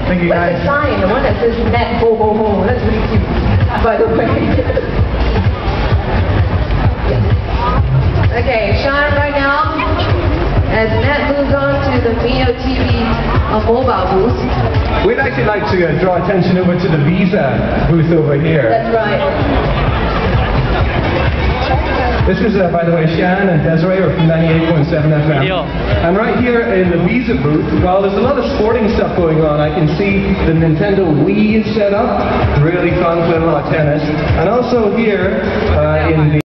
Thank you, guys. What's the sign? The one that says net ho ho ho. That's really cute, by the way. Okay, Sean, right now, as Nat moves on to the Mio TV mobile booth. We'd actually like to draw attention over to the Visa booth over here. That's right. This is, by the way, Shan and Desiree are from 98.7 FM. I'm right here in the Visa booth. While there's a lot of sporting stuff going on, I can see the Nintendo Wii is set up. Really fun, playing a lot of tennis. And also here in the